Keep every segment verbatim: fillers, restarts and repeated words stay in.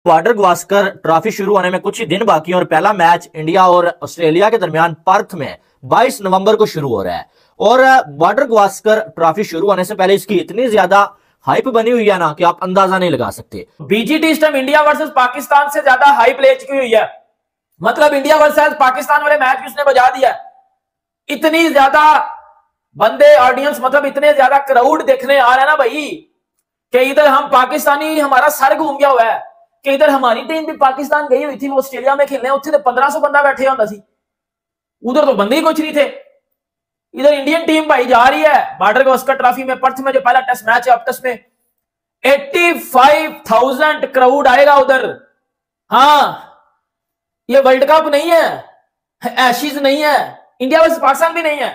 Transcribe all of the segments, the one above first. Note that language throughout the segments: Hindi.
बॉर्डर गावस्कर ट्रॉफी शुरू होने में कुछ ही दिन बाकी है और पहला मैच इंडिया और ऑस्ट्रेलिया के दरमियान पर्थ में बाईस नवंबर को शुरू हो रहा है। और बॉर्डर गावस्कर ट्रॉफी शुरू होने से पहले इसकी इतनी ज्यादा हाइप बनी हुई है ना कि आप अंदाजा नहीं लगा सकते। बीजीटी इस टाइम इंडिया वर्सेस पाकिस्तान से ज्यादा हाइप ले चुकी हुई है। मतलब इंडिया वर्सेस पाकिस्तान वाले मैच उसने बजा दिया। इतनी ज्यादा बंदे ऑडियंस, मतलब इतने ज्यादा क्राउड देखने आ रहे हैं ना भाई कि इधर हम पाकिस्तानी, हमारा सर घूम गया हुआ है कि इधर हमारी टीम भी पाकिस्तान गई हुई थी, वो ऑस्ट्रेलिया में खेलने, उत्थे पंद्रह सौ बंदा बैठे होता सी, उधर तो बंदे ही कुछ नहीं थे। इधर इंडियन टीम भाई जा रही है बॉर्डर गावस्कर ट्रॉफी में। पर्थ में जो पहला टेस्ट मैच है अपटस में पचासी हज़ार क्राउड आएगा उधर। हाँ, ये वर्ल्ड कप नहीं है, एशेज नहीं है, इंडिया वर्सेस पाकिस्तान भी नहीं है,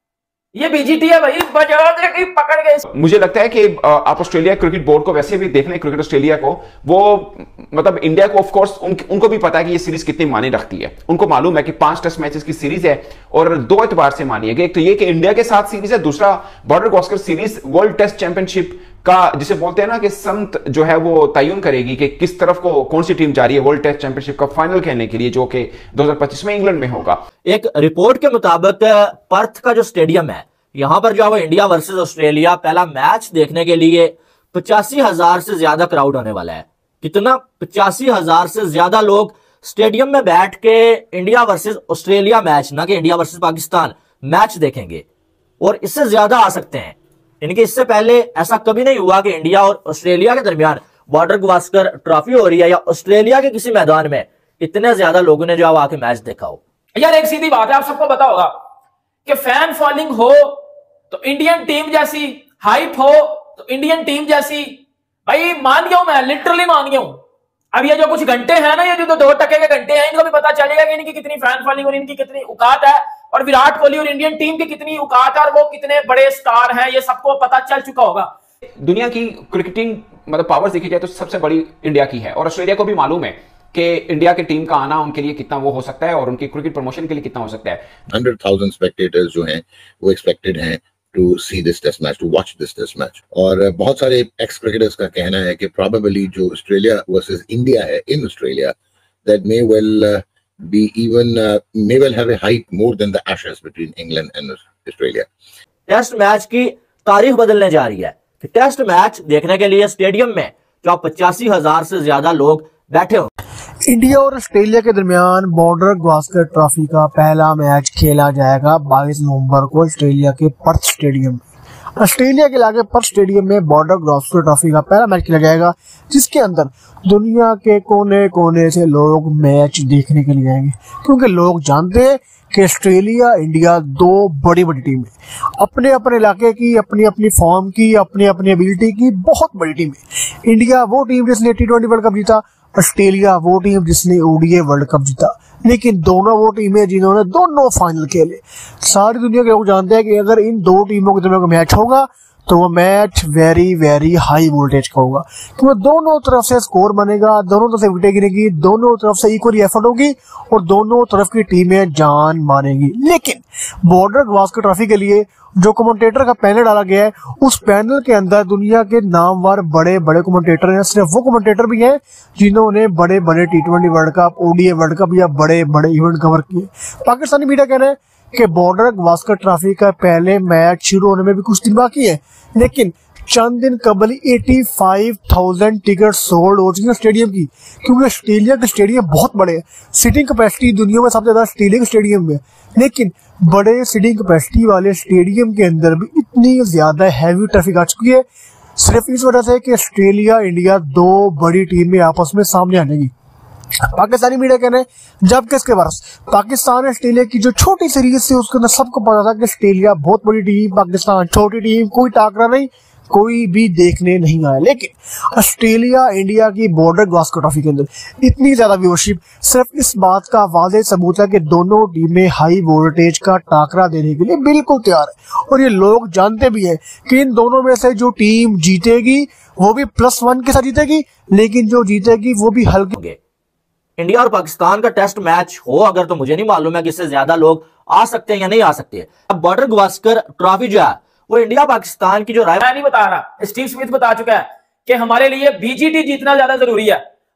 ये बीजीटी है भाई, बजा के पकड़ गए। मुझे लगता है कि आप ऑस्ट्रेलिया क्रिकेट बोर्ड को वैसे भी देख लें, क्रिकेट ऑस्ट्रेलिया को, वो मतलब इंडिया को ऑफ कोर्स उन, उनको भी पता है कि ये सीरीज कितनी मायने रखती है। उनको मालूम है कि पांच टेस्ट मैचेस की सीरीज है और दो एतबार से मानी है। एक तो ये कि इंडिया के साथ सीरीज है, दूसरा border Gavaskar series world test championship का, जिसे बोलते हैं ना कि समत जो है वो तयन करेगी कि किस तरफ को कौन सी टीम जा रही है वर्ल्ड टेस्ट चैंपियनशिप का फाइनल खेलने के लिए, जो कि दो हज़ार पच्चीस में इंग्लैंड में होगा। एक रिपोर्ट के मुताबिक पर्थ का जो स्टेडियम है, यहां पर जो है इंडिया वर्सेस ऑस्ट्रेलिया पहला मैच देखने के लिए पचासी हजार से ज्यादा क्राउड होने वाला है। कितना? पचासी हजार से ज्यादा लोग स्टेडियम में बैठ के इंडिया वर्सेस ऑस्ट्रेलिया मैच, ना कि इंडिया वर्सेस पाकिस्तान मैच देखेंगे, और इससे ज्यादा आ सकते हैं। इनके इससे पहले ऐसा कभी नहीं हुआ कि इंडिया और ऑस्ट्रेलिया के दरमियान बॉर्डर गावस्कर ट्रॉफी हो रही है या ऑस्ट्रेलिया के किसी मैदान में इतने ज्यादा लोगों ने जो आके मैच देखा हो। यार एक सीधी बात है, आप सबको पता होगा कि फैन फॉलोइंग हो तो इंडियन टीम जैसी, हाइप हो तो इंडियन टीम जैसी, भाई मान गया हूं मैं, लिटरली मान गया हूं। अब ये जो कुछ घंटे हैं ना, ये जो दो टके के घंटे हैं, इनको भी पता चलेगा कि इनकी कितनी फैन फॉलोइंग और इनकी कितनी औकात है, और विराट कोहली और इंडियन टीम की कितनी औकात है और वो कितने बड़े स्टार हैं, ये सबको पता चल चुका होगा। दुनिया की क्रिकेटिंग मतलब पावर्स देखी जाए तो सबसे बड़ी इंडिया की है, और ऑस्ट्रेलिया को भी मालूम है कि इंडिया की टीम का आना उनके लिए कितना वो हो सकता है और उनकी क्रिकेट प्रमोशन के लिए कितना हो सकता है। हंड्रेड थाउजेंड स्पेक्टेटर्स जो हैं वो एक्सपेक्टेड हैं to see this test match, to watch this test match. और बहुत सारे एक्स क्रिकेटर्स का कहना है कि probably जो ऑस्ट्रेलिया वर्सेस इंडिया है in Australia, that may well uh, be even uh, may well have a hype more than the Ashes between England and Australia. Test match की तारीख बदलने जा रही है कि टेस्ट मैच देखने के लिए स्टेडियम में जो पचासी हजार से ज्यादा लोग बैठे हो। इंडिया और ऑस्ट्रेलिया के दरमियान बॉर्डर गावस्कर ट्रॉफी का पहला मैच खेला जाएगा बाईस नवंबर को ऑस्ट्रेलिया के पर्थ स्टेडियम में। ऑस्ट्रेलिया के इलाके पर्थ स्टेडियम में बॉर्डर गावस्कर ट्रॉफी का पहला मैच खेला जाएगा, जिसके अंदर दुनिया के कोने कोने से लोग मैच देखने के लिए आएंगे, क्योंकि लोग जानते हैं कि ऑस्ट्रेलिया इंडिया दो बड़ी बड़ी टीम है, अपने अपने इलाके की, अपनी अपनी फॉर्म की, अपनी अपनी एबिलिटी की बहुत बड़ी टीम है। इंडिया वो टीम जिसने टी ट्वेंटी वर्ल्ड कप जीता, ऑस्ट्रेलिया वो टीम जिसने ओडीआई वर्ल्ड कप जीता, लेकिन दोनों वो टीमें जिन्होंने दोनों फाइनल खेले। सारी दुनिया के लोग जानते हैं कि अगर इन दो टीमों के दरमियान मैच होगा तो वो match very very high voltage का होगा, क्योंकि दोनों तरफ से स्कोर बनेगा, दोनों तरफ से विकेटें गिरेगी, दोनों तरफ से इक्वली एफर्ट होगी और दोनों तरफ की टीमें जान मारेंगी। लेकिन बॉर्डर गावस्कर ट्रॉफी के लिए जो कमेंटेटर का पैनल डाला गया है, उस पैनल के अंदर दुनिया के नामवर बड़े बड़े कमेंटेटर हैं। सिर्फ वो कमेंटेटर भी हैं जिन्होंने बड़े बड़े T twenty world cup, ODI world cup या बड़े बड़े इवेंट कवर किए। पाकिस्तानी मीडिया कह रहे हैं कि बॉर्डर गावस्कर ट्रॉफी का पहले मैच शुरू होने में भी कुछ दिन बाकी है, लेकिन चंद दिन कबल पचासी हज़ार टिकट सोल्ड हो चुकी है स्टेडियम की, क्योंकि ऑस्ट्रेलिया के स्टेडियम बहुत बड़े हैं। सीटिंग कैपेसिटी दुनिया में सबसे ज्यादा ऑस्ट्रेलिया के स्टेडियम में, लेकिन बड़े सीटिंग कैपेसिटी वाले स्टेडियम के अंदर भी इतनी ज्यादा हैवी ट्रैफिक आ चुकी है, सिर्फ इस वजह से कि ऑस्ट्रेलिया इंडिया दो बड़ी टीमें आपस में सामने आ जाएगी। पाकिस्तानी मीडिया कह रहे हैं जबकि इसके बरस पाकिस्तान ऑस्ट्रेलिया की जो छोटी सीरीज थी उसके अंदर सबको पता था कि ऑस्ट्रेलिया बहुत बड़ी टीम, पाकिस्तान छोटी टीम, कोई टाकरा नहीं, कोई भी देखने नहीं आया। लेकिन ऑस्ट्रेलिया इंडिया की बॉर्डर गावस्कर ट्रॉफी के अंदर इतनी ज्यादा व्यूअरशिप सिर्फ इस बात का वाज़ेह सबूत है कि दोनों टीमें हाई वोल्टेज का टाकरा देने के लिए बिल्कुल तैयार है, और ये लोग जानते भी हैं कि इन दोनों में से जो टीम जीतेगी वो भी प्लस वन के साथ जीतेगी, लेकिन जो जीतेगी वो भी हल्के। इंडिया और पाकिस्तान का टेस्ट मैच हो अगर, तो मुझे नहीं मालूम है कि इससे ज्यादा लोग आ सकते हैं या नहीं आ सकते। अब बॉर्डर गावस्कर ट्रॉफी जो है वो इंडिया पाकिस्तान की जो राय, मैं नहीं बता रहा, स्टीव स्मिथ बता चुका है कि हमारे लिए बीजीटी जीतना ज्यादा जरूरी है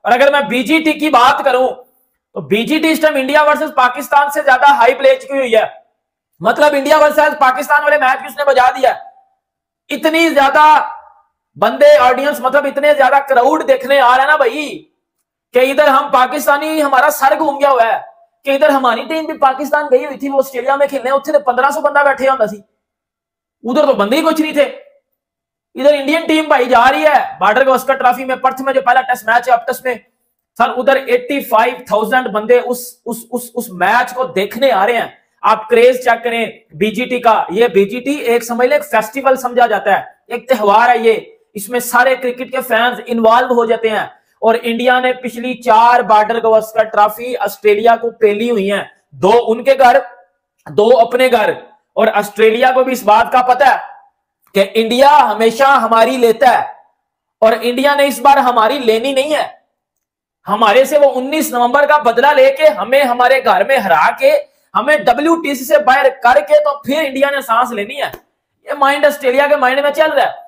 और अगर मैं बीजीटी की बात करूं तो बीजीटी इस टाइम इंडिया वर्सेस पाकिस्तान से ज्यादा हाई प्ले चुकी हुई है। मतलब इंडिया वर्सेस पाकिस्तान वाले मैच भी उसने बजा दिया। इतनी ज्यादा बंदे ऑडियंस, मतलब इतने ज्यादा क्राउड देखने आ रहा है ना भाई, कि इधर हम पाकिस्तानी, हमारा सर घूम गया हुआ है कि इधर हमारी टीम भी पाकिस्तान गई हुई थी, वो ऑस्ट्रेलिया में खेलने, उत्थे पंद्रह सौ बंदा बैठे होता सी, उधर तो बंदे ही कुछ नहीं थे। इधर इंडियन टीम भाई जा रही है बॉर्डर गावस्कर ट्रॉफी में, पर्थ में जो पहला टेस्ट मैच है अब टेस्ट में, सर उधर पचासी हज़ार बंदे उस उस उस उस मैच को देखने आ रहे हैं। आप क्रेज चेक करें बीजीटी का। ये बीजीटी एक समझ ले एक फेस्टिवल समझा जाता है, एक त्योहार है ये, इसमें सारे क्रिकेट के फैंस इन्वॉल्व हो जाते हैं। और इंडिया ने पिछली चार बॉर्डर गावस्कर ट्रॉफी ऑस्ट्रेलिया को पेली हुई है, दो उनके घर, दो अपने घर। और ऑस्ट्रेलिया को भी इस बात का पता है कि इंडिया हमेशा हमारी लेता है, और इंडिया ने इस बार हमारी लेनी नहीं है। हमारे से वो उन्नीस नवंबर का बदला लेके हमें हमारे घर में हरा के हमें डब्ल्यूटीसी से बाहर करके तो फिर इंडिया ने सांस लेनी है। ये माइंड ऑस्ट्रेलिया के माइंड में चल रहा है।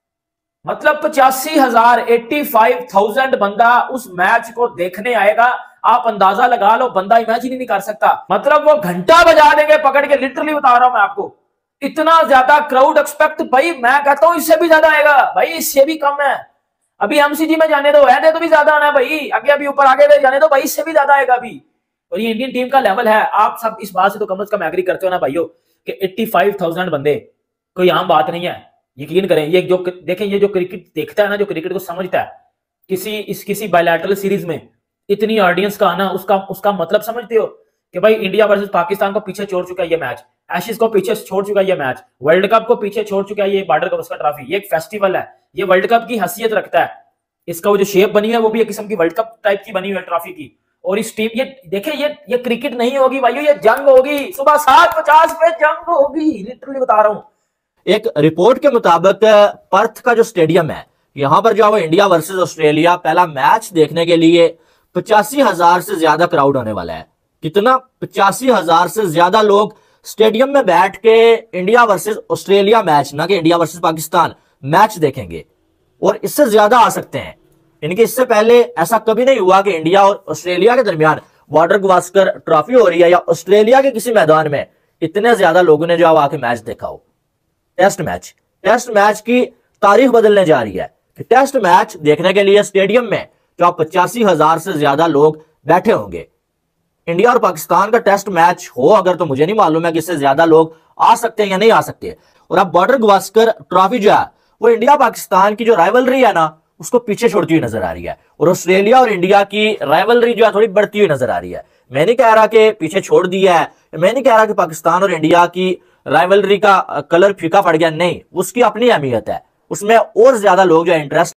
मतलब पचासी हजार एट्टी फाइव थाउजेंड बंदा उस मैच को देखने आएगा। आप अंदाजा लगा लो, बंदा इमेजिन ही नहीं कर सकता। मतलब वो घंटा बजा देंगे पकड़ के, लिटरली बता रहा हूं मैं आपको, इतना ज्यादा क्राउड एक्सपेक्ट। भाई मैं कहता हूं इससे भी ज्यादा आएगा भाई, इससे भी कम है। अभी एमसीजी में जाने दो, है तो भी ज्यादा आना है भाई, आगे अभी ऊपर आगे जाने दो भाई, इससे भी ज्यादा आएगा अभी। और ये इंडियन टीम का लेवल है, आप सब इस बात से तो कम से कम एग्री करते हो ना भाइयों कि पचासी हज़ार बंदे कोई आम बात नहीं है। यकीन करें, ये जो देखें, ये जो क्रिकेट देखता है ना, जो क्रिकेट को समझता है, किसी इस किसी बायलैटरल सीरीज में इतनी ऑडियंस का आना, उसका उसका मतलब समझते हो कि भाई इंडिया वर्सेस पाकिस्तान को पीछे छोड़ चुका है ये मैच, एशेज को पीछे छोड़ चुका है ये मैच, वर्ल्ड कप को पीछे छोड़ चुका है ये बॉर्डर गावस्कर ट्रॉफी। ये एक फेस्टिवल है, ये वर्ल्ड कप की हैसियत रखता है। इसका वो जो शेप बनी है वो भी एक किस्म की वर्ल्ड कप टाइप की बनी हुई है ट्रॉफी की। और इस टीम, ये देखे, ये ये क्रिकेट नहीं होगी भाइयों, ये जंग होगी। सुबह सात पचास पे जंग होगी, लिटरली बता रहा हूं। एक रिपोर्ट के मुताबिक पर्थ का जो स्टेडियम है, यहां पर जो है इंडिया वर्सेस ऑस्ट्रेलिया पहला मैच देखने के लिए पचासी हजार से ज्यादा क्राउड होने वाला है। कितना? पचासी हजार से ज्यादा लोग स्टेडियम में बैठ के इंडिया वर्सेस ऑस्ट्रेलिया मैच, ना कि इंडिया वर्सेस पाकिस्तान मैच देखेंगे। और इससे ज्यादा आ सकते हैं, इनके इससे पहले ऐसा कभी नहीं हुआ कि इंडिया और ऑस्ट्रेलिया के दरमियान बॉर्डर गावस्कर ट्रॉफी हो रही है या ऑस्ट्रेलिया के किसी मैदान में इतने ज्यादा लोगों ने जो आके मैच देखा हो। टेस्ट मैच टेस्ट मैच की तारीख बदलने जा रही है कि टेस्ट मैच देखने के लिए स्टेडियम में जो पचासी हजार से ज्यादा लोग बैठे होंगे। इंडिया और पाकिस्तान का टेस्ट मैच हो अगर, तो मुझे नहीं मालूम है कि इससे ज्यादा लोग आ सकते हैं या नहीं आ सकते। और अब बॉर्डर गावस्कर ट्रॉफी जो है वो इंडिया पाकिस्तान की जो राइवलरी है ना, उसको पीछे छोड़ती हुई नजर आ रही है। और ऑस्ट्रेलिया और इंडिया की राइवलरी जो है थोड़ी बढ़ती हुई नजर आ रही है। मैं नहीं कह रहा कि पीछे छोड़ दिया है, मैं नहीं कह रहा कि पाकिस्तान और इंडिया की राइवलरी का कलर फीका पड़ गया, नहीं, उसकी अपनी अहमियत है, उसमें और ज्यादा लोग जो इंटरेस्ट